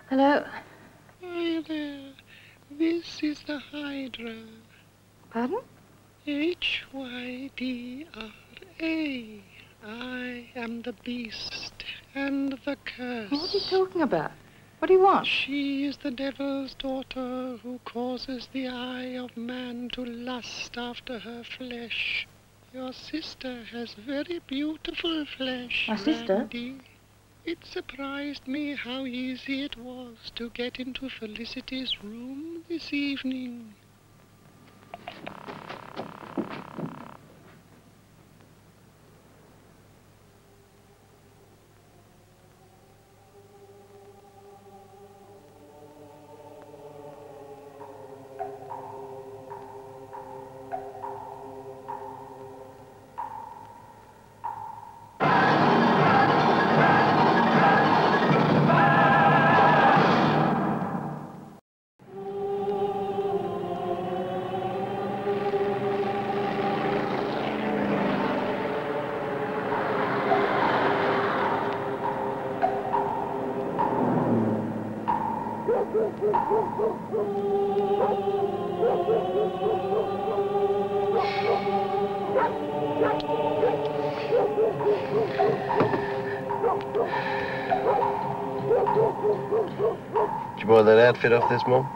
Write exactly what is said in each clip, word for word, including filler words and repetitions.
Hello? Hi there. This is the Hydra. Pardon? H Y D R A. I am the beast and the curse. What are you talking about? What do you want? She is the devil's daughter who causes the eye of man to lust after her flesh. Your sister has very beautiful flesh, My sister? Randy. It surprised me how easy it was to get into Felicity's room this evening. Did you borrow that outfit off this mob?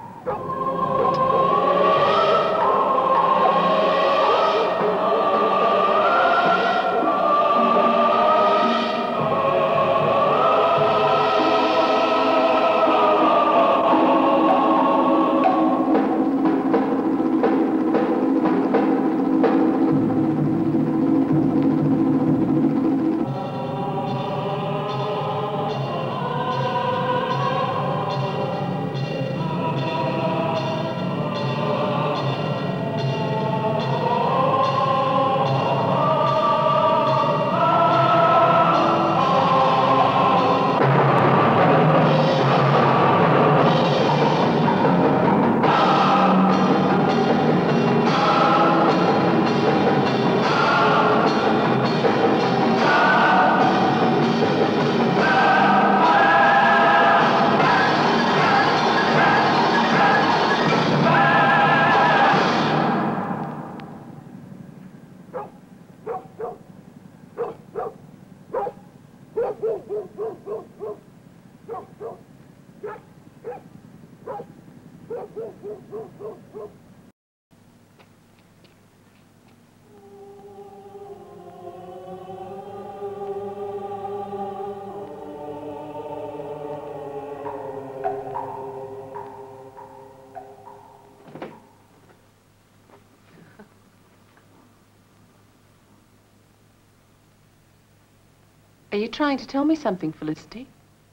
Are you trying to tell me something, Felicity?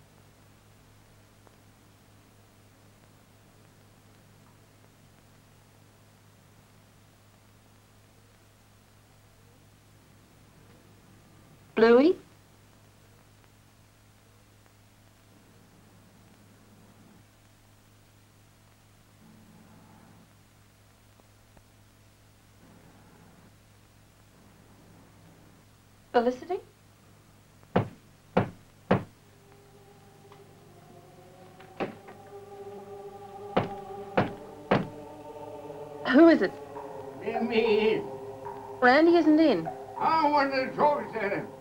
Bluey? Felicity? Who is it? Me. Randy isn't in. I want to talk to him.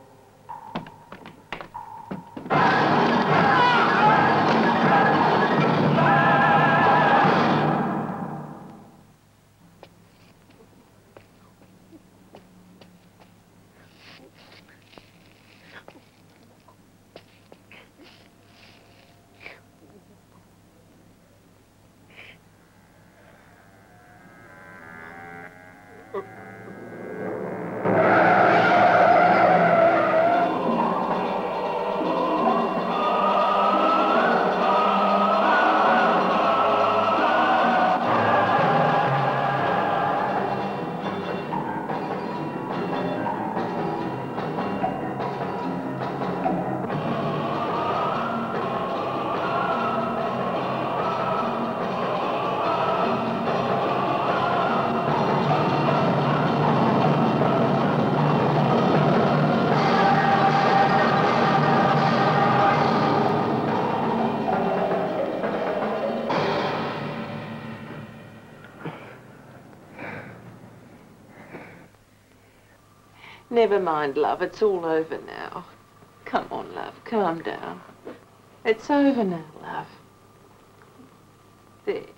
Never mind, love. It's all over now. Come on, love. Calm down. It's over now, love. There.